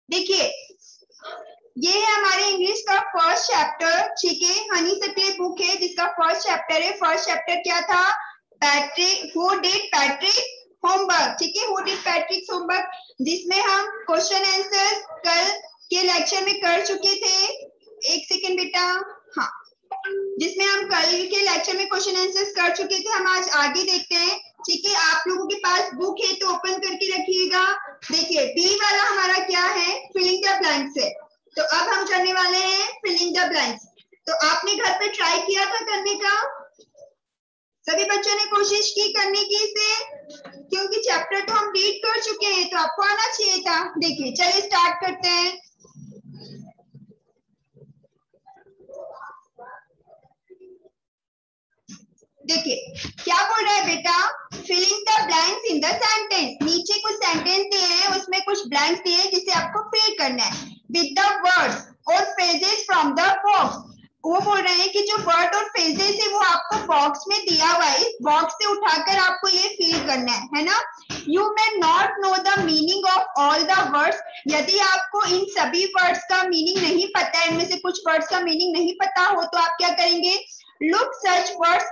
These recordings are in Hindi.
देखिए ये है हमारे इंग्लिश का फर्स्ट चैप्टर, ठीक है। हनी सप्ले बुक है जिसका फर्स्ट चैप्टर है। फर्स्ट चैप्टर क्या था? Patrick, who did Patrick homework, ठीक है। हु डिड पैट्रिक होमवर्क, जिसमें हम क्वेश्चन आंसर कल के लेक्चर में कर चुके थे। एक सेकेंड बेटा, हाँ, जिसमें हम कल के लेक्चर में क्वेश्चन आंसर्स कर चुके थे। हम आज आगे देखते हैं, ठीक है। आप लोगों के पास बुक है तो ओपन करके रखिएगा। देखिए बी वाला हमारा क्या है? फिलिंग द ब्लैंक्स है। तो अब हम करने वाले हैं फिलिंग द ब्लैंक्स। तो आपने घर पे ट्राई किया था करने का? सभी बच्चों ने कोशिश की करने की इसे, क्योंकि चैप्टर तो हम रीड कर चुके हैं तो आपको आना चाहिए था। देखिए चलिए स्टार्ट करते हैं। देखिए क्या बोल रहा है बेटा? Filling the blanks in the sentence. नीचे कुछ सेंटेंस दिए हैं, उसमें कुछ ब्लैंक्स दिए हैं जिसे आपको फिल करना है विद द वर्ड्स और फ्रेजेस फ्रॉम द बॉक्स। वो बोल रहे हैं कि जो वर्ड और फ्रेजेस है वो आपको बॉक्स में दिया हुआ है, इस बॉक्स से उठाकर आपको ये फिल करना है ना। You may not know the meaning of all the words. यदि आपको इन सभी वर्ड्स का मीनिंग नहीं पता है, इनमें से कुछ वर्ड्स का मीनिंग नहीं पता हो, तो आप क्या करेंगे? look such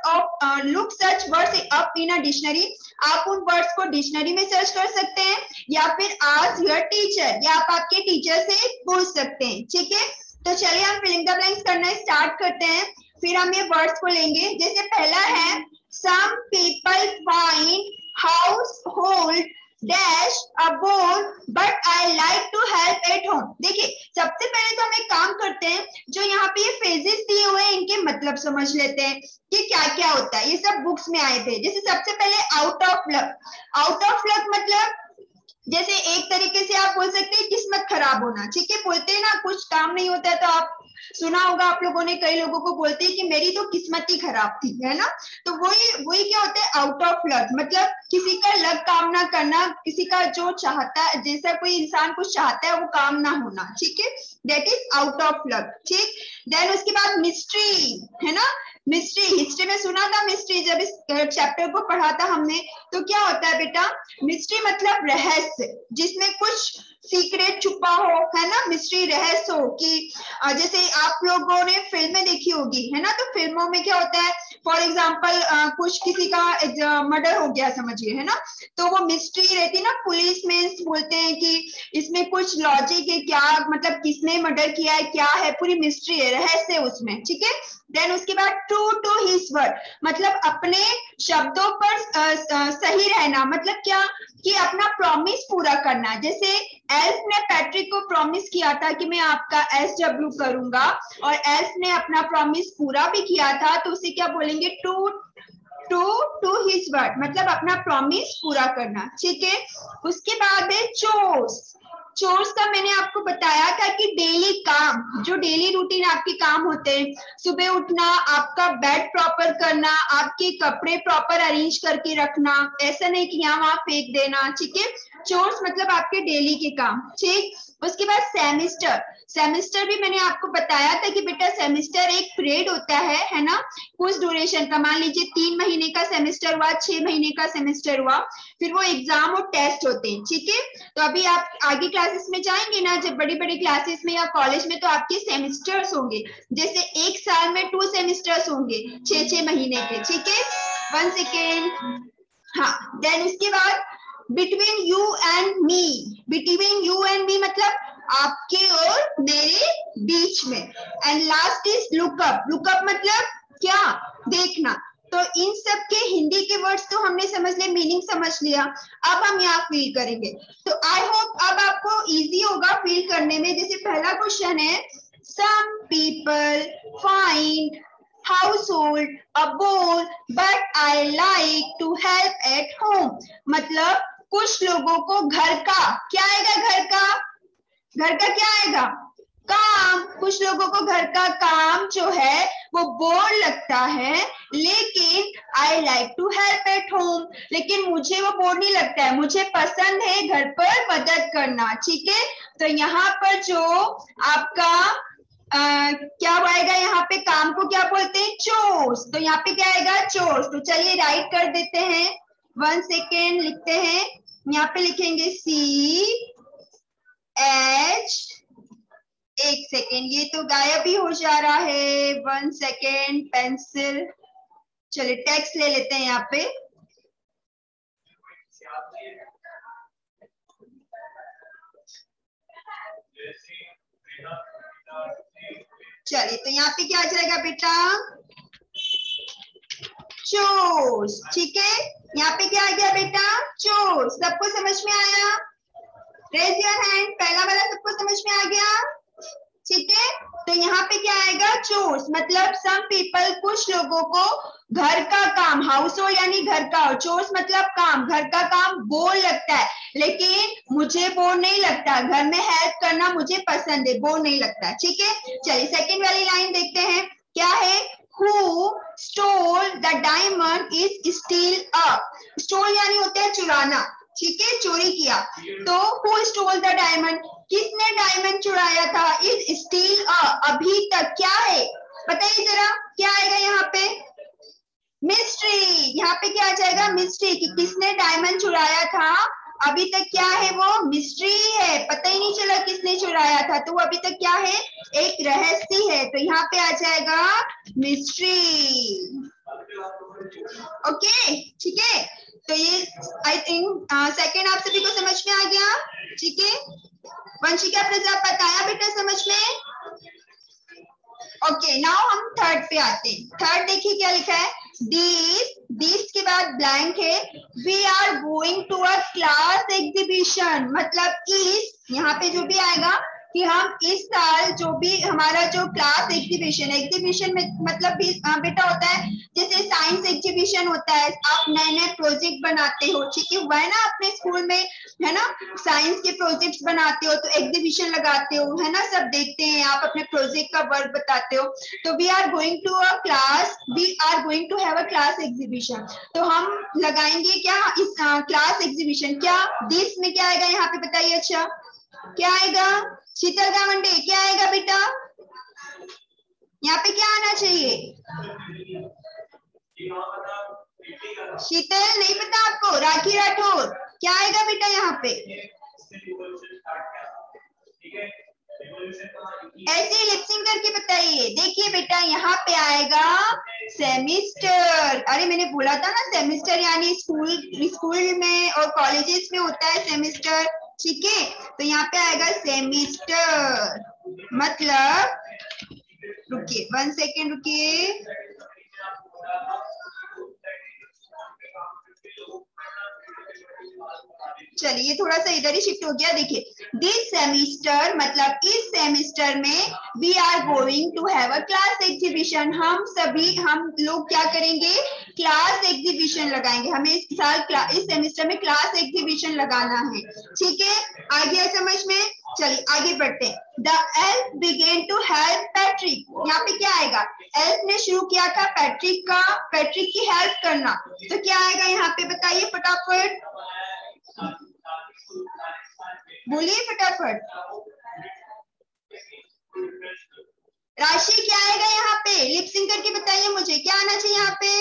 words up in a dictionary। आप उन वर्ड्स को डिक्शनरी में सर्च कर सकते हैं, या फिर ask your teacher, या आप आपके टीचर से पूछ सकते हैं, ठीक है। तो चलिए हम फिलिंग द ब्लैंक्स करना स्टार्ट करते हैं। फिर हम ये वर्ड्स को लेंगे। जैसे पहला है some people find household dash a bore but I like to help at home. देखिए सबसे पहले तो हम एक काम करते हैं, जो यहाँ पे ये फ्रेजेस दिए हुए हैं इनके मतलब समझ लेते हैं कि क्या क्या होता है। ये सब बुक्स में आए थे। जैसे सबसे पहले out of luck. Out of luck मतलब जैसे एक तरीके से आप बोल सकते हैं किस्मत खराब होना, ठीक है। बोलते हैं ना कुछ काम नहीं होता है, तो आप सुना होगा आप लोगों ने, कई लोगों को बोलते हैं कि मेरी तो किस्मत ही खराब थी, है ना। तो वही क्या होता है? आउट ऑफ लक मतलब किसी का लक काम ना करना, किसी का जो चाहता है, जैसा कोई इंसान कुछ चाहता है वो काम ना होना, ठीक है। That is out of luck, ठीक। देन उसके बाद मिस्ट्री, है ना। मिस्ट्री, हिस्ट्री में सुना था मिस्ट्री, जब इस चैप्टर को पढ़ा था हमने। तो क्या होता है बेटा? मिस्ट्री मतलब रहस्य, जिसमें कुछ सीक्रेट छुपा हो, है ना। मिस्ट्री रहस्य हो कि जैसे आप लोगों ने फिल्में देखी होगी, है ना। तो फिल्मों में क्या होता है? फॉर एग्जाम्पल कुछ किसी का मर्डर हो गया समझिए, है ना। तो वो मिस्ट्री रहती है ना, पुलिस में बोलते हैं कि इसमें कुछ लॉजिक है, क्या मतलब किसने मर्डर किया है, क्या है, पूरी मिस्ट्री है, रहस्य उसमें, ठीक है। देन उसके बाद ट्रू टू हिज वर्ड मतलब अपने शब्दों पर सही रहना। मतलब क्या कि अपना प्रॉमिस पूरा करना। जैसे एल्फ ने पैट्रिक को प्रॉमिस किया था कि मैं आपका SW करूंगा, और एल्फ ने अपना प्रॉमिस पूरा भी किया था, तो उसे क्या बोलेंगे? ट्रू टू हिज वर्ड मतलब अपना प्रॉमिस पूरा करना, ठीक है। उसके बाद है चोर्स। चोर्स का मैंने आपको बताया था कि डेली काम, जो डेली रूटीन आपके काम होते हैं, सुबह उठना, आपका बेड प्रॉपर करना, आपके कपड़े प्रॉपर अरेंज करके रखना, ऐसा नहीं कि यहाँ वहां फेंक देना, ठीक है। चोर्स मतलब आपके डेली के काम, ठीक। उसके बाद सेमिस्टर। सेमिस्टर भी मैंने आपको बताया था कि बेटा सेमिस्टर एक पीरियड होता है ना, कुछ ड्यूरेशन का। मान लीजिए 3 महीने का सेमेस्टर हुआ, 6 महीने का सेमेस्टर हुआ, फिर वो एग्जाम और टेस्ट होते हैं, ठीक है। तो अभी आप आगे क्लासेस में जाएंगे ना, जब बड़ी बड़ी क्लासेस में या कॉलेज में, तो आपके सेमेस्टर्स होंगे। जैसे एक साल में 2 सेमेस्टर्स होंगे, 6 महीने के, ठीक है। 1 सेकेंड, हाँ। देन उसके बाद between you and me. Between you and me मतलब आपके और मेरे बीच में। And last is look up. Look up मतलब क्या? देखना। तो इन सब के हिंदी के वर्ड्स तो हमने समझ लिया, मीनिंग समझ लिया। अब हम यहाँ फील करेंगे। तो आई होप अब आपको इजी होगा फील करने में। जैसे पहला क्वेश्चन है some people find household a bore but I like to help at home। मतलब कुछ लोगों को घर का क्या आएगा? घर का क्या आएगा? काम। कुछ लोगों को घर का काम जो है वो बोर लगता है, लेकिन I like to help at home, लेकिन मुझे वो बोर नहीं लगता है, मुझे पसंद है घर पर मदद करना, ठीक है। तो यहाँ पर जो आपका क्या आएगा? यहाँ पे काम को क्या बोलते हैं? चोर्स। तो यहाँ पे क्या आएगा? चोर्स। तो चलिए राइट कर देते हैं। 1 सेकेंड लिखते हैं। यहाँ पे लिखेंगे C H, एक सेकेंड, ये तो गायब ही हो जा रहा है, 1 सेकेंड, पेंसिल, चलिए टेक्स्ट ले लेते हैं यहाँ पे। चलिए तो यहाँ पे क्या आ जाएगा बेटा, चूज, ठीक है। यहाँ पे क्या आ गया बेटा, चूज। सबको समझ में आया? रेज योर हैंड, पहला वाला सबको समझ में आ गया, ठीक है। तो यहाँ पे क्या आएगा, चूज, मतलब सम पीपल, कुछ लोगों को घर का काम, हाउस होल्ड यानी घर का, चोर्स मतलब काम, घर का काम बोर लगता है, लेकिन मुझे बोर नहीं लगता, घर में हेल्प करना मुझे पसंद है, बोर नहीं लगता, ठीक है। चलिए सेकंड वाली लाइन देखते हैं, क्या है, Who stole the diamond is steal up. Stole यानी होता है चुराना, ठीक है, चोरी किया। तो Who stole the diamond, किसने डायमंड चुराया था, इज स्टील अभी तक क्या है, बताइए जरा, क्या आएगा यहाँ पे, मिस्ट्री। यहाँ पे क्या आ जाएगा, मिस्ट्री, कि किसने डायमंड चुराया था, अभी तक क्या है, वो मिस्ट्री है, पता ही नहीं चला किसने चुराया था, तो वो अभी तक क्या है, एक रहस्य है, तो यहाँ पे आ जाएगा मिस्ट्री। ओके, ठीक है। तो ये आई थिंक सेकेंड आप सभी को समझ में आ गया, ठीक है। वंशिका प्रजापत आया बेटा समझ में? ओके, नाउ हम थर्ड पे आते हैं। थर्ड देखिए क्या लिखा है, दिस के बाद ब्लैंक है, we are going to a class exhibition, मतलब इस, यहाँ पे जो भी आएगा कि हम इस साल जो भी हमारा जो क्लास एग्जीबिशन, एग्जीबिशन में मतलब भी बेटा होता है, जैसे साइंस एग्जीबिशन होता है, आप नए नए प्रोजेक्ट बनाते हो, ठीक है, वह ना अपने स्कूल में है ना, साइंस के प्रोजेक्ट्स बनाते हो तो एग्जीबिशन लगाते हो, है ना, सब देखते हैं, आप अपने प्रोजेक्ट का वर्क बताते हो। तो we are going to a class, we are going to have a class exhibition, तो हम लगाएंगे क्या इस क्लास एग्जीबिशन, क्या दिस में क्या आएगा यहाँ पे बताइए, अच्छा क्या आएगा, शीतल गावंडे क्या आएगा बेटा, यहाँ पे क्या आना चाहिए, शीतल नहीं पता आपको, राखी राठौर क्या आएगा बेटा यहाँ पे, ऐसे लिपसिंग करके बताइए। देखिए बेटा यहाँ पे आएगा सेमिस्टर, अरे मैंने बोला था ना सेमिस्टर यानी स्कूल में और कॉलेजेस में होता है सेमिस्टर, ठीक है। तो यहाँ पे आएगा सेमिस्टर, मतलब रुकिए 1 सेकेंड रुकिए, चलिए थोड़ा सा इधर ही शिफ्ट हो गया। देखिए दिस सेमिस्टर मतलब इस सेमिस्टर में we are going to have a class exhibition, हम लोग क्या करेंगे, क्लास एग्जीबिशन लगाएंगे, हमें इस सेमिस्टर में क्लास एग्जीबिशन लगाना है, ठीक है। आ गया समझ में? चलिए आगे बढ़ते हैं। The elf began to help Patrick, यहाँ पे क्या आएगा, एल्फ ने शुरू किया था पैट्रिक की हेल्प करना, तो क्या आएगा यहाँ पे बताइए फटाफट, बोलिए फटाफट, राशि क्या आएगा यहाँ पे, लिपसिंग करके बताइए मुझे, क्या आना चाहिए यहाँ पे,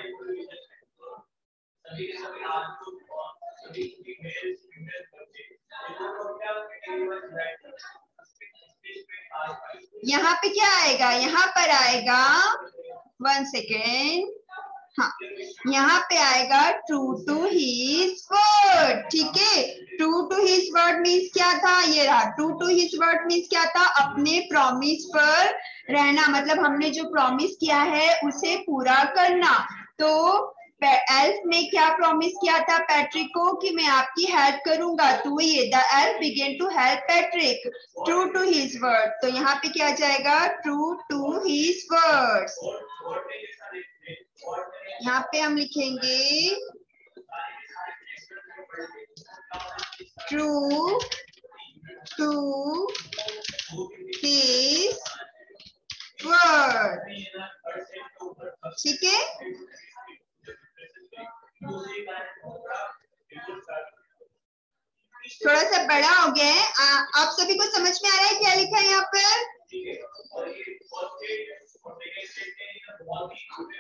यहाँ पे क्या आएगा, यहाँ पर आएगा 1 सेकेंड, हाँ यहाँ पे आएगा ट्रू टू हिज वर्ड, ठीक है। True to his word means क्या था, ये रहा, true to his word means क्या था, अपने प्रॉमिस पर रहना, मतलब हमने जो प्रॉमिस किया है उसे पूरा करना। तो एल्फ ने क्या प्रॉमिस किया था पैट्रिक को कि मैं आपकी हेल्प करूंगा, तो ये the elf began to help Patrick true to his word, तो यहाँ पे क्या जाएगा, ट्रू टू हिज वर्ड्स। यहाँ पे हम लिखेंगे ट्रू टू हिज वर्ड, ठीक है। थोड़ा सा बड़ा हो गया है, आप सभी को समझ में आ रहा है क्या लिखा है यहाँ पर,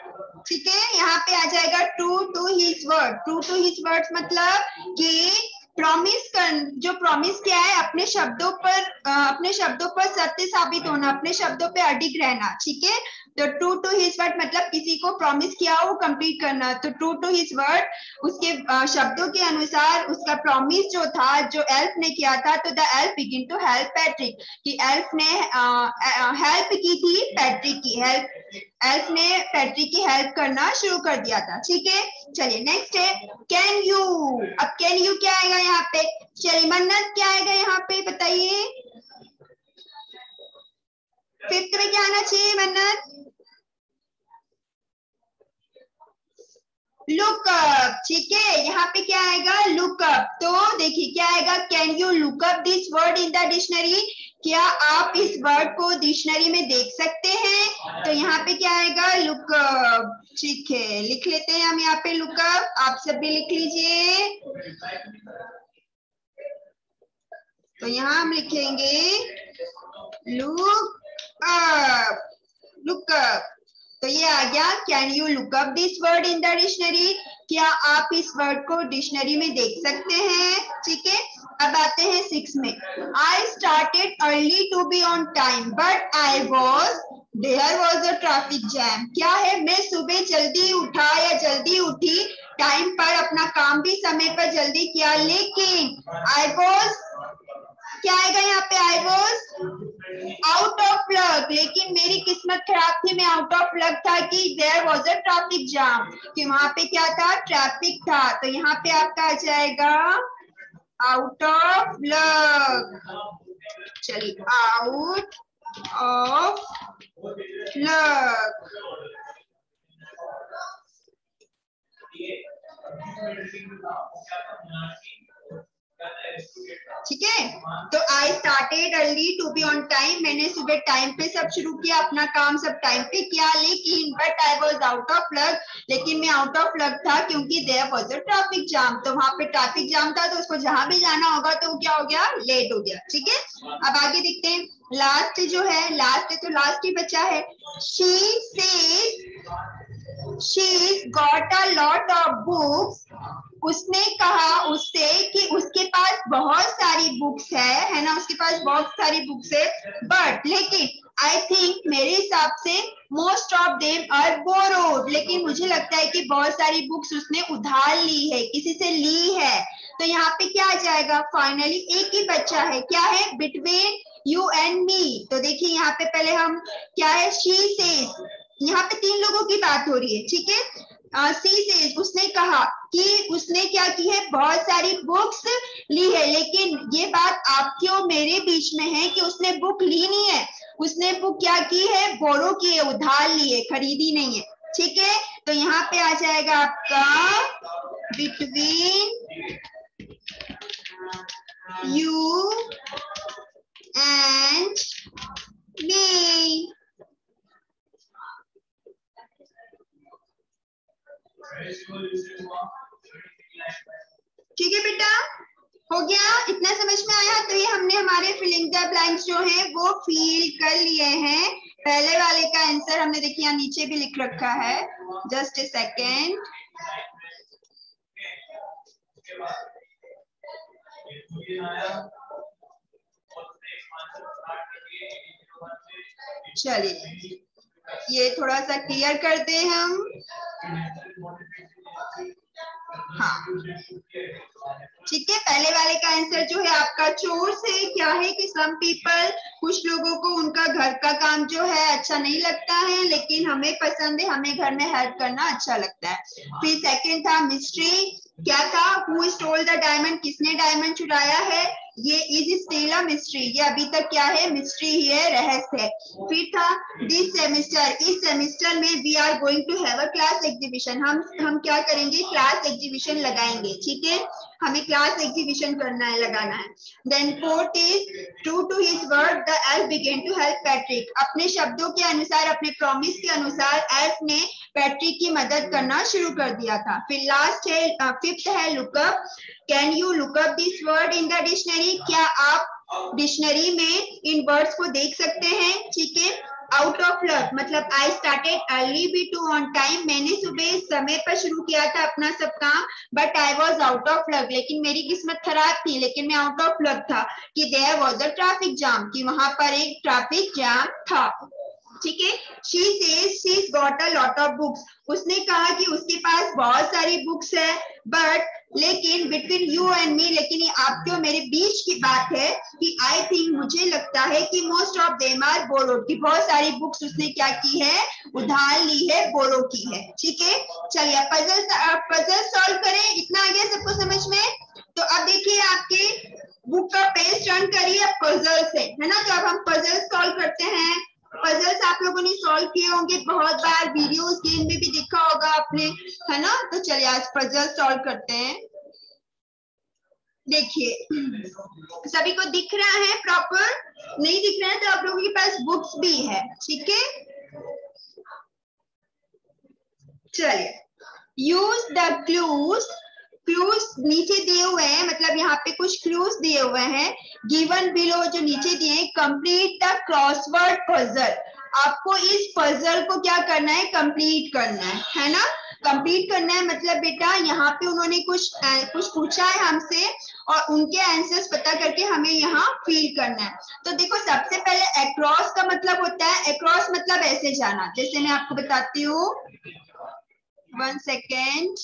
ठीक है। यहाँ पे आ जाएगा true to his word, true to his word मतलब कि प्रॉमिस कर, जो प्रॉमिस क्या है, अपने शब्दों पर सत्य साबित होना, अपने शब्दों पे अडिग रहना, ठीक है। तो ट्रू टू हिज वर्ड मतलब किसी को प्रॉमिस किया हो वो कंप्लीट करना, तो ट्रू टू हिज वर्ड, उसके शब्दों के अनुसार उसका प्रॉमिस जो था, जो एल्फ ने किया था, तो the elf begin to help Patrick, कि एल्फ ने हेल्प की थी पैट्रिक की, एल्फ ने पैट्रिक की हेल्प करना शुरू कर दिया था, ठीक है। चलिए नेक्स्ट है कैन यू। अब कैन यू क्या आएगा यहाँ पे? चलिए मन्नत क्या आएगा यहाँ पे बताइए, फिफ्थ में क्या आना चाहिए मन्नत? लुकअप, ठीक है। यहाँ पे क्या आएगा? लुकअप। तो देखिए क्या आएगा, can you look up this word in the dictionary, क्या आप इस वर्ड को डिक्शनरी में देख सकते हैं? तो यहाँ पे क्या आएगा? लुकअप, ठीक है, लिख लेते हैं हम यहाँ पे लुकअप, आप सब भी लिख लीजिए। तो यहाँ हम लिखेंगे लुकअप, लुकअप। तो ये आ गया, can you look up this word in the dictionary, क्या आप इस वर्ड को डिक्शनरी में देख सकते हैं, ठीक है। अब आते हैं 6 में, I started early to be on time but there was a traffic jam, क्या है, मैं सुबह जल्दी उठा या जल्दी उठी, टाइम पर अपना काम भी समय पर जल्दी किया, लेकिन आई वॉज, क्या आएगा यहाँ पे? I was out of luck, लेकिन मेरी किस्मत खराब थी, मैं आउट ऑफ लक था कि there was a traffic jam, कि वहां पे क्या था? ट्रैफिक था। तो यहाँ पे आपका आ जाएगा आउट ऑफ लक, चलिए आउट ऑफ लक, ठीक है। तो I started early to be on time, मैंने सुबह टाइम पे सब शुरू किया, अपना काम सब टाइम पे किया, लेकिन but I was out of luck, लेकिन मैं आउट ऑफ लक था क्योंकि there was a traffic jam, तो वहां पे ट्रैफिक जाम था, तो उसको जहां भी जाना होगा तो क्या हो गया? लेट हो गया, ठीक है। अब आगे देखते हैं, लास्ट जो है, लास्ट है तो लास्ट ही बचा है, she says she's got a lot of books, उसने कहा उससे कि उसके पास बहुत सारी बुक्स है ना, उसके पास बहुत सारी बुक्स है, बट लेकिन आई थिंक, मेरे हिसाब से most of them are borrowed, लेकिन मुझे लगता है कि बहुत सारी बुक्स उसने उधार ली है, किसी से ली है। तो यहाँ पे क्या आ जाएगा? फाइनली एक ही बच्चा है, क्या है? Between you and me. तो देखिए यहाँ पे पहले हम क्या है, शी सेज, यहाँ पे 3 लोगों की बात हो रही है, ठीक है। सी सेज, उसने कहा कि उसने क्या की है? बहुत सारी बुक्स ली है, लेकिन ये बात आपकी और मेरे बीच में है कि उसने बुक ली नहीं है, उसने बुक क्या की है? बोरो की है, उधार ली है, खरीदी नहीं है, ठीक है। तो यहाँ पे आ जाएगा आपका बिटवीन यू एंड मी, ठीक है बेटा, हो गया? इतना समझ में आया? तो ये हमने हमारे फिलिंग द ब्लैंक्स जो है वो फिल कर लिए हैं। पहले वाले का आंसर हमने देखिए यहाँ नीचे भी लिख रखा है, जस्ट ए सेकेंड। चलिए ये थोड़ा सा क्लियर करते हैं हम, हाँ ठीक है। पहले वाले का आंसर जो है आपका चोर से, क्या है कि सम पीपल, कुछ लोगों को उनका घर का काम जो है अच्छा नहीं लगता है, लेकिन हमें पसंद है, हमें घर में हेल्प करना अच्छा लगता है। फिर सेकंड था मिस्ट्री, क्या था? हु स्टोल द डायमंड, किसने डायमंड चुराया है, ये इज स्टिल अ मिस्ट्री, ये अभी तक क्या है? मिस्ट्री ही है, रहस्य है। फिर था दिस सेमेस्टर, इस सेमेस्टर में we are going to have a class exhibition, हम क्या करेंगे? क्लास एग्जीबिशन लगाएंगे, ठीक है, हमें क्लास एग्जीबिशन करना है, लगाना है। Then fourth is true to his word the elf began to help Patrick, अपने शब्दों के अनुसार, अपने प्रॉमिस के अनुसार एल्फ ने पैट्रिक की मदद करना शुरू कर दिया था। फिर लास्ट है, फिफ्थ है look up, can you look up this word in the dictionary, क्या आप डिक्शनरी में इन वर्ड्स को देख सकते हैं, ठीक है। आउट ऑफ लक मतलब I started early be to on time, मैंने सुबह समय पर शुरू किया था अपना सब काम, but I was out of luck, लेकिन मेरी किस्मत खराब थी, लेकिन मैं आउट ऑफ लक था कि there was a traffic jam, कि वहां पर एक ट्रैफिक जाम था। ठीक है, she says she's got a lot of books, उसने कहा कि उसके पास बहुत सारी बुक्स है, बट लेकिन बिटवीन यू एंड मी, लेकिन ये आपके और मेरे बीच की बात है कि आई थिंक मुझे लगता है कि most of them are borrow, की बहुत सारी बुक्स उसने क्या की है, उधार ली है, बोरो की है। ठीक है, चलिए पजल सॉल्व करें, इतना आ गया सबको समझ में? तो अब देखिए आपके बुक का पेज टर्न करिए पजल से, है ना? तो अब हम पजल सॉल्व करते हैं। पजल्स आप लोगों ने सॉल्व किए होंगे बहुत बार, वीडियोस गेम में भी देखा होगा आपने, है ना? तो चलिए आज पजल सॉल्व करते हैं। देखिए सभी को दिख रहा है प्रॉपर? नहीं दिख रहा है तो आप लोगों के पास बुक्स भी है। ठीक है, चलिए यूज द क्लूज, क्लूज नीचे दिए हुए हैं, मतलब यहाँ पे कुछ क्लूज दिए हुए हैं, गिवन बिलो जो नीचे दिए, कंप्लीट द क्रॉसवर्ड पजल, आपको इस पजल को क्या करना है, कंप्लीट करना है ना? कंप्लीट करना है मतलब बेटा यहाँ पे उन्होंने कुछ पूछा है हमसे और उनके आंसर्स पता करके हमें यहाँ फिल करना है। तो देखो सबसे पहले अक्रॉस का मतलब होता है, अक्रॉस मतलब ऐसे जाना, जैसे मैं आपको बताती हूँ, 1 सेकेंड।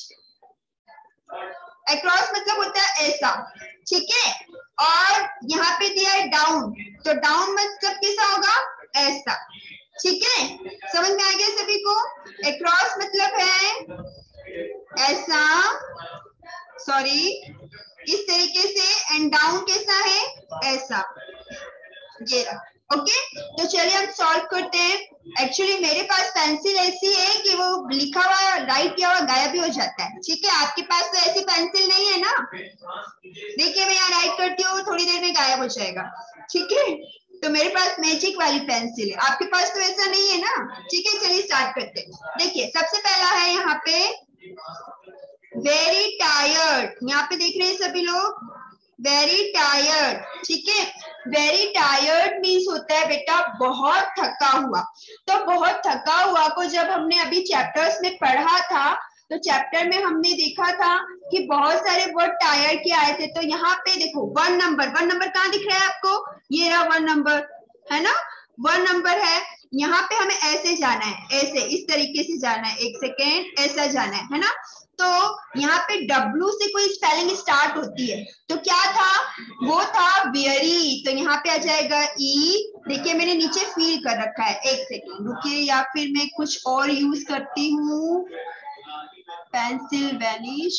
अक्रॉस मतलब होता है ऐसा, ठीक है? और यहाँ पे दिया है डाउन, तो डाउन मतलब कैसा होगा, ऐसा। ठीक है, समझ में आ गया सभी को? अक्रॉस मतलब है ऐसा, सॉरी इस तरीके से, एंड डाउन कैसा है, ऐसा, ये रहा। ओके, तो चलिए हम सॉल्व करते हैं। एक्चुअली मेरे पास पेंसिल ऐसी है कि वो लिखा हुआ राइट किया हुआ गायब ही हो जाता है। ठीक है, आपके पास तो ऐसी पेंसिल नहीं है ना? देखिए मैं यहाँ राइट करती हूँ, थोड़ी देर में गायब हो जाएगा। ठीक है, तो मेरे पास मैजिक वाली पेंसिल है, आपके पास तो ऐसा नहीं है ना? ठीक है, चलिए स्टार्ट करते हैं। देखिए सबसे पहला है यहाँ पे वेरी टायर्ड, यहाँ पे देख रहे हैं सभी लोग, वेरी टायर्ड। ठीक है, वेरी टायर्ड मीन्स होता है बेटा बहुत थका हुआ। तो बहुत थका हुआ को जब हमने अभी चैप्टर्स में पढ़ा था, तो चैप्टर में हमने देखा था कि बहुत सारे वर्ड टायर्ड के आए थे। तो यहाँ पे देखो 1 नंबर, 1 नंबर कहाँ दिख रहा है आपको, ये रहा 1 नंबर, है ना? 1 नंबर है, यहाँ पे हमें ऐसे जाना है, ऐसे इस तरीके से जाना है, 1 सेकेंड, ऐसा जाना है ना? तो यहाँ पे W से कोई स्पेलिंग स्टार्ट होती है, तो क्या था, वो था वेरी, तो यहाँ पे आ जाएगा ई। देखिए मैंने नीचे फील कर रखा है, 1 सेकेंड रुकिए, या फिर मैं कुछ और यूज करती हूँ, पेंसिल वैनिश,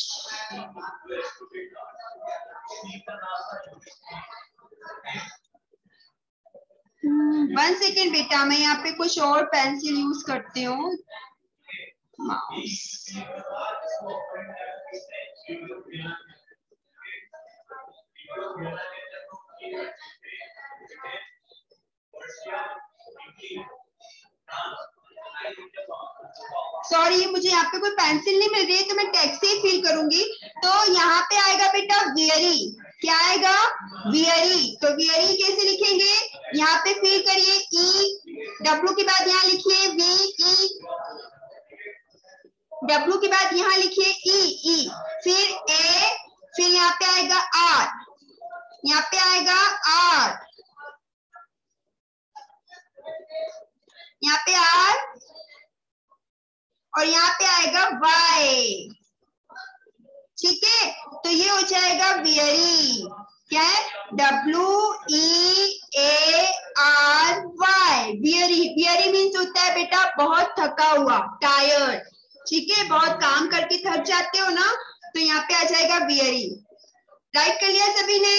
वन सेकेंड बेटा, मैं यहाँ पे कुछ और पेंसिल यूज करती हूँ, माउस। सॉरी मुझे यहाँ पे कोई पेंसिल नहीं मिल रही है, तो मैं टेक्स्ट से ही फिल करूंगी। तो यहाँ पे आएगा बेटा वेरी, क्या आएगा, वेरी। तो वेरी कैसे लिखेंगे, यहाँ पे फिल करिए ई, डब्ल्यू के बाद यहाँ लिखिए वी ई, डब्ल्यू के बाद यहाँ लिखिए ई, फिर ए, फिर यहाँ पे आएगा आर, यहाँ पे आएगा आर, यहाँ पे आर, और यहाँ पे आएगा वाई। ठीक है, तो ये हो जाएगा वेरी, क्या है, WEARY, वेरी मीन्स होता है बेटा बहुत थका हुआ, टायर्ड। ठीक है, बहुत काम करके थक जाते हो ना, तो यहाँ पे आ जाएगा वेरी। राइट कर लिया सभी ने?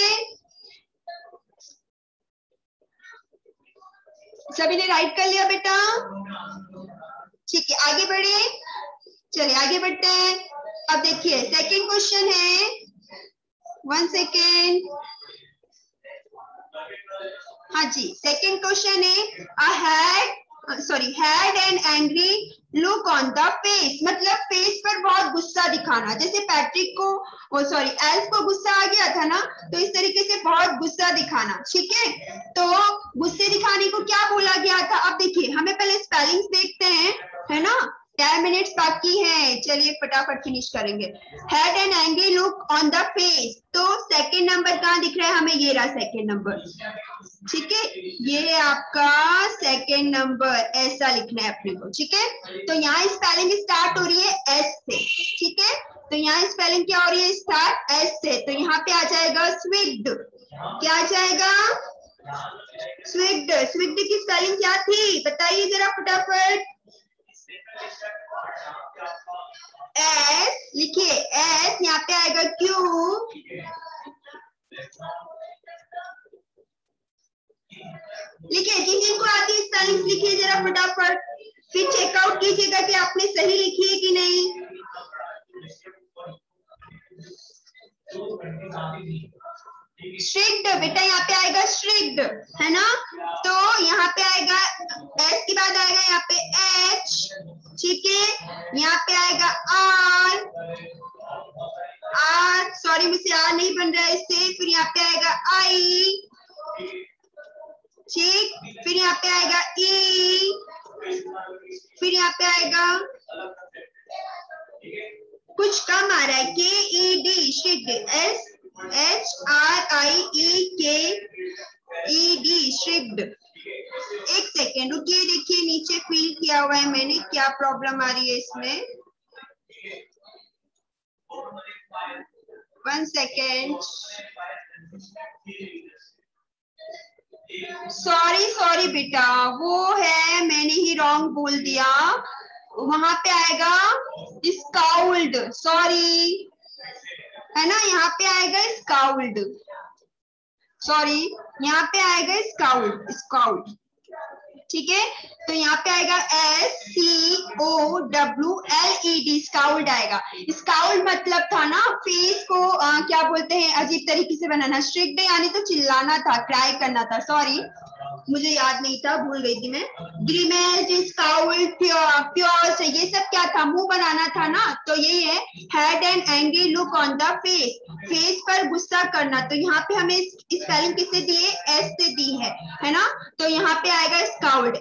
सभी ने राइट कर लिया बेटा? ठीक है, आगे बढ़े, चलिए आगे बढ़ते हैं। अब देखिए सेकंड क्वेश्चन है, 1 सेकेंड, हाँ जी, सेकंड क्वेश्चन है, I had sorry, had an angry look on the face, मतलब फेस पर बहुत गुस्सा दिखाना। जैसे पैट्रिक को, ओ सॉरी, एल्फ को गुस्सा आ गया था ना, तो इस तरीके से बहुत गुस्सा दिखाना। ठीक है, तो गुस्से दिखाने को क्या बोला गया था? अब देखिए, हमें पहले स्पेलिंग्स देखते हैं, है ना। 10 मिनट्स बाकी हैं, चलिए फटाफट फिनिश करेंगे। Had an angry look on the face, तो सेकेंड नंबर कहाँ दिख रहा है हमें? ये रहा सेकेंड नंबर। ठीक है, ये आपका सेकेंड नंबर, ऐसा लिखना है अपने को। ठीक है, तो यहाँ स्पेलिंग स्टार्ट हो रही है एस से। ठीक है, तो यहाँ स्पेलिंग क्या हो रही है? स्टार्ट एस से, तो यहाँ पे आ जाएगा स्विग्ड। क्या आ जाएगा? स्विग्ड। स्विग्ड की स्पेलिंग क्या थी बताइए जरा फटाफट। एस लिखिए, एस यहाँ पे आएगा क्यू, लिखिए। जिन जिनको आती है स्पेलिंग लिखिए जरा फटाफट, फिर चेकआउट कीजिएगा कि आपने सही लिखी है कि नहीं। स्ट्रिक्ट बेटा, यहाँ पे आएगा स्ट्रिक्ट, है ना। तो यहाँ पे आएगा एस के बाद आएगा यहाँ पे एच। ठीक है, यहाँ पे आएगा आर, आर सॉरी मुझसे आर नहीं बन रहा है इससे। फिर यहाँ पे आएगा आई, ठीक। फिर यहाँ पे आएगा ई, फिर यहाँ पे आएगा कुछ कम आ रहा है K E D, strict. S H R I E K E D, strict. एक सेकेंड रुकिए, देखिए नीचे फिल किया हुआ है मैंने, क्या प्रॉब्लम आ रही है इसमें। 1 सेकेंड, सॉरी बेटा, वो है मैंने ही रॉन्ग बोल दिया। वहां पे आएगा स्काउल्ड, सॉरी, है ना। यहाँ पे आएगा स्काउल्ड, सॉरी, यहाँ पे आएगा स्काउल्ड, स्काउल्ड। ठीक है, तो यहाँ पे आएगा SCOWLED, स्काउल्ड आएगा। स्काउल्ड मतलब था ना फेस को क्या बोलते हैं, अजीब तरीके से बनाना। स्ट्रिक्ट यानी तो चिल्लाना था, क्राई करना था, सॉरी मुझे याद नहीं था, भूल गई थी मैं। ग्रीमेज, स्काउल्ड, प्योर्स, ये सब क्या था? मुंह बनाना था ना, तो यही है। Had an angry look on the face, face पर गुस्सा करना। तो यहाँ पे हमें स्पेलिंग किससे दी है? एस से दी है ना। तो यहाँ पे आएगा स्काउल्ड,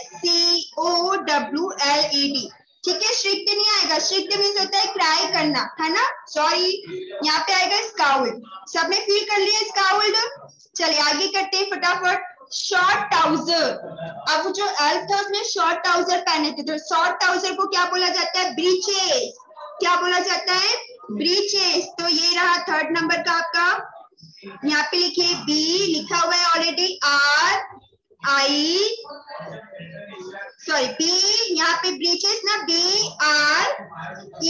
SCOWLED। ठीक है, स्ट्रिक्ट नहीं आएगा, स्ट्रिक्ट मीन्स होता है क्राई करना, है ना, सॉरी। यहाँ पे आएगा स्काउल्ड। सबने फील कर लिया स्काउल्ड? चलिए आगे करते हैं फटाफट। शॉर्ट ट्राउजर, अब जो एल्फ था उसने शॉर्ट ट्राउजर पहने थे, तो शॉर्ट ट्राउजर को क्या बोला जाता है? ब्रीचेस। क्या बोला जाता है? ब्रीचेस। तो ये रहा थर्ड नंबर का आपका। यहाँ पे लिखिए बी, लिखा हुआ है already, R I sorry B, यहाँ पे ब्रीचेस ना, BREECHES।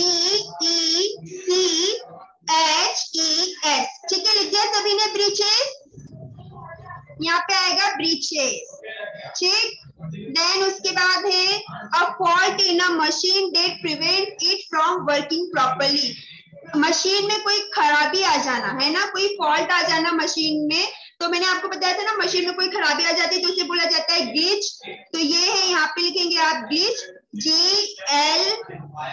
ठीक है, लिख दिया सभी ने ब्रीचेस। यहाँ पे आएगा ब्रीचेस, ठीक। देन उसके बाद है a fault in a machine that prevent it from working properly. Machine में कोई खराबी आ जाना, है ना, कोई फॉल्ट आ जाना मशीन में। तो मैंने आपको बताया था ना, मशीन में कोई खराबी आ जाती है तो उसे बोला जाता है ग्लिच। तो ये है, यहाँ पे लिखेंगे आप ग्लिच, GLITCH।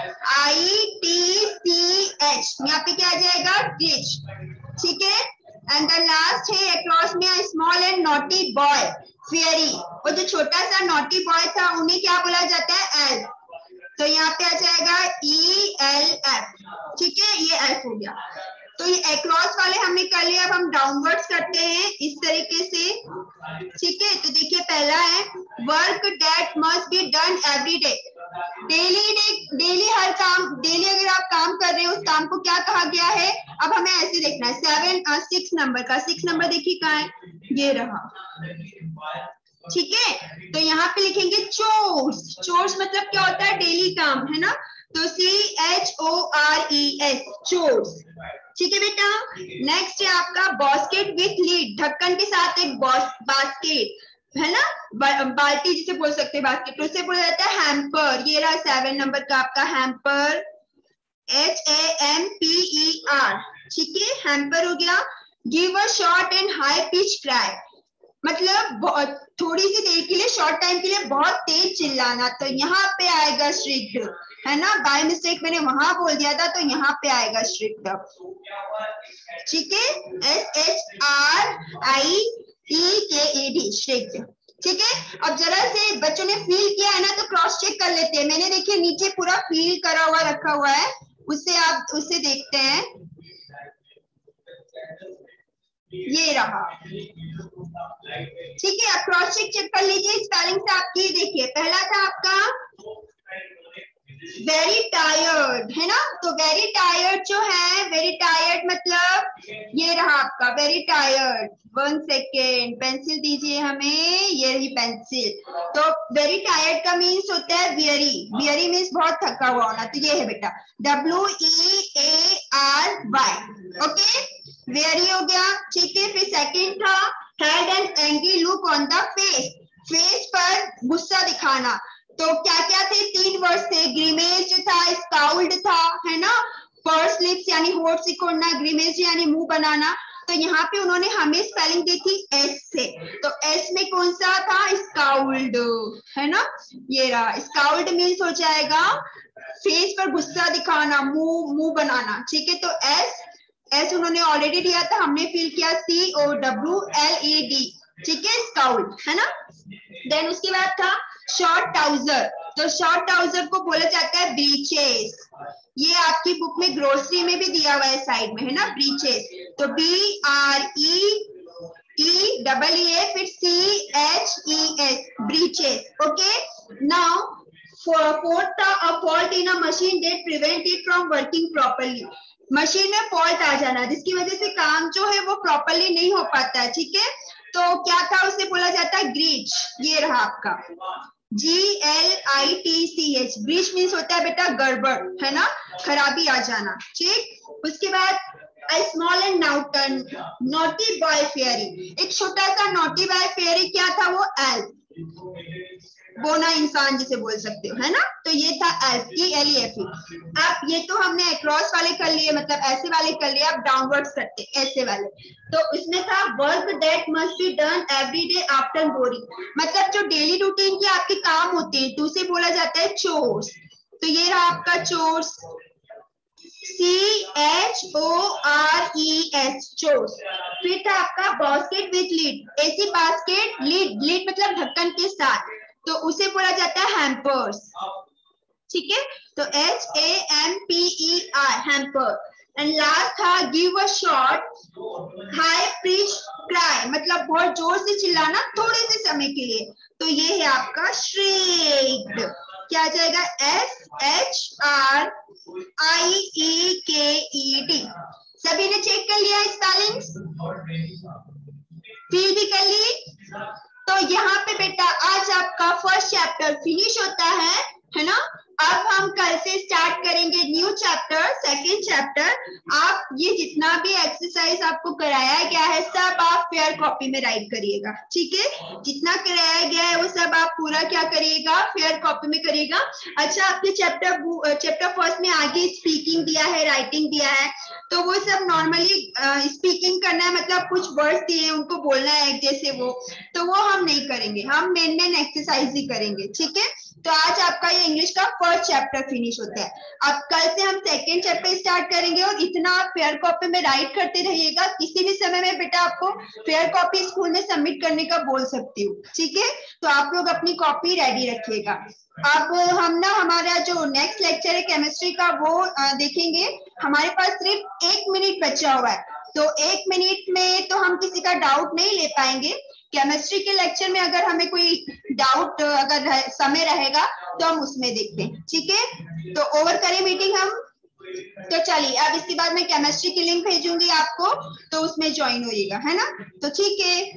यहाँ पे क्या आ जाएगा? ग्लिच, ठीक है। एंड द लास्ट है अक्रॉस में small and naughty boy, fairy. वो जो छोटा सा नॉटी बॉय था उन्हें क्या बोला जाता है? एल्फ। तो यहाँ पे आ जाएगा ELF, ठीक है, ये एल्फ हो गया। तो ये अक्रॉस वाले हमने कर लिया, अब हम डाउनवर्ड्स करते हैं इस तरीके से, ठीक है। तो देखिए पहला है work that must be done every day, daily हर काम, डेली अगर आप काम कर रहे हो उस काम को क्या कहा गया है? अब हमें ऐसे देखना है। 6 नंबर का, 6 नंबर देखिए कहाँ है, ये रहा, ठीक है। तो यहाँ पे लिखेंगे चोर्स, चोर्स मतलब क्या होता है? डेली काम, है ना। तो CHORES, चोर्स, ठीक है बेटा। नेक्स्ट है आपका बास्केट विथ लीड, ढक्कन के साथ एक बास्केट, है ना, बाल्टी जिसे बोल सकते हैं बास्केट, तो उसे बोला जाता है हैम्पर। ये रहा 7 नंबर का आपका हैम्पर, HAMPER, ठीक है, हैम्पर हो गया। Give a short and high pitch cry, मतलब बहुत थोड़ी सी देर के लिए, शॉर्ट टाइम के लिए बहुत तेज चिल्लाना, तो यहाँ पे आएगा स्ट्रिक्ट, है ना। बाय मिस्टेक मैंने वहां बोल दिया था, तो यहाँ पे आएगा स्ट्रिक्ट। ठीक है, SHRIEKED स्ट्रिक्ट। ठीक है, अब जरा से बच्चों ने फील किया है ना, तो क्रॉस चेक कर लेते हैं। मैंने देखिए नीचे पूरा फील करा हुआ रखा हुआ है, उससे देखते हैं। ये रहा, ठीक है। आप क्रॉस चेक कर लीजिए स्पेलिंग से आपकी। देखिए पहला था आपका वेरी टायर्ड, है ना। तो वेरी टायर्ड जो है, वेरी टायर्ड मतलब ये रहा आपका वेरी टायर्ड। 1 सेकेंड, पेंसिल दीजिए हमें, ये रही पेंसिल। तो वेरी टायर्ड का मीन्स होता है वियरी, वियरी मीन्स बहुत थका हुआ होना, तो ये है बेटा WEARY। ओके, वेरी हो गया। ठीक है, फिर सेकंड था had an angry look on the face, face पर गुस्सा दिखाना। तो क्या क्या थे, 3 वर्ड्स थे, ग्रीमेज था, स्काउल्ड था, है ना। पर्स लिप्स यानी होठ सिकोड़ना, ग्रीमेज यानी मुंह बनाना। तो यहाँ पे उन्होंने हमें स्पेलिंग दी थी एस से, तो एस में कौन सा था, स्काउल्ड, है ना। ये रहा, स्काउल्ड मीन्स हो जाएगा फेस पर गुस्सा दिखाना, मुंह बनाना। ठीक है, तो एस उन्होंने ऑलरेडी दिया था, हमने फिल किया COWLED। ठीक है, स्काउल्ड, है ना। देन उसके बाद था शॉर्ट ट्राउजर, तो शॉर्ट ट्राउजर को बोला जाता है ब्रीचेस। ये आपकी बुक में ग्रोसरी में भी दिया हुआ है साइड में, है ना, ब्रीचेस। तो BREEE फिर CHES, breeches. Okay, now fourth था a fault in a machine that prevent it from working properly. Machine में फॉल्ट आ जाना जिसकी वजह से काम जो है वो प्रॉपर्ली नहीं हो पाता है। ठीक है, तो क्या था, उसे बोला जाता है ग्रीच। ये रहा आपका GLITCH, ग्रीच मीन्स होता है बेटा गड़बड़, है ना, खराबी आ जाना। ठीक, उसके बाद A small and naughty boy fairy, एक छोटा सा naughty boy fairy क्या था, वो एल्फ, बोना इंसान जिसे बोल सकते हो, है ना। तो ये था एल्फ, ELEF। अब ये तो हमने अक्रॉस वाले कर लिए, मतलब ऐसे वाले कर लिए, अब डाउनवर्ड्स करते ऐसे वाले। तो इसमें था work that must be done every day after boring, मतलब जो डेली रूटीन के आपके काम होते हैं, तो उसे बोला जाता है चोर्स। तो ये रहा आपका चोर्स, CHORES, चोर्स। फिर था आपका बास्केट विद लीड, ऐसी बास्केट, लीड मतलब ढक्कन के साथ, तो उसे बोला जाता है हैम्पर्स। ठीक है, तो HAMPER, हैम्पर। एंड लास्ट था give a short high pitch cry, मतलब बहुत जोर से चिल्लाना थोड़े से समय के लिए, तो ये है आपका श्रीक्ड। क्या आ जाएगा, SHRIEKED। सभी ने चेक कर लिया स्पेलिंग्स, फील भी कर ली। तो यहाँ पे बेटा आज आपका फर्स्ट चैप्टर फिनिश होता है ना। अब हम कल से स्टार्ट करेंगे न्यू चैप्टर, सेकंड चैप्टर। आप ये जितना भी एक्सरसाइज आपको कराया गया है सब आप फेयर कॉपी में राइट करिएगा। ठीक है, जितना कराया गया है वो सब आप पूरा क्या करिएगा, फेयर कॉपी में करिएगा। अच्छा, आपके चैप्टर फर्स्ट में आगे स्पीकिंग दिया है, राइटिंग दिया है, तो वो सब नॉर्मली स्पीकिंग करना है, मतलब कुछ वर्ड्स दिए उनको बोलना है एक जैसे वो, तो वो हम नहीं करेंगे, हम मेन एक्सरसाइज ही करेंगे। ठीक है, तो आज आपका ये इंग्लिश का फर्स्ट चैप्टर फिनिश होता है। अब कल से हम सेकंड चैप्टर स्टार्ट करेंगे, और इतना आप फेयर कॉपी में राइट करते रहिएगा। किसी भी समय में बेटा आपको फेयर कॉपी स्कूल में सबमिट करने का बोल सकती हूँ। ठीक है, तो आप लोग अपनी कॉपी रेडी रखिएगा। अब हम ना हमारा जो नेक्स्ट लेक्चर है केमिस्ट्री का वो देखेंगे। हमारे पास सिर्फ 1 मिनट बचा हुआ है, तो 1 मिनट में तो हम किसी का डाउट नहीं ले पाएंगे। केमिस्ट्री के लेक्चर में अगर हमें कोई डाउट अगर समय रहेगा तो हम उसमें देखते हैं। ठीक है, तो ओवर करें मीटिंग हम। तो चलिए, अब इसके बाद मैं केमिस्ट्री की लिंक भेजूंगी आपको, तो उसमें ज्वाइन होइएगा, है ना। तो ठीक है,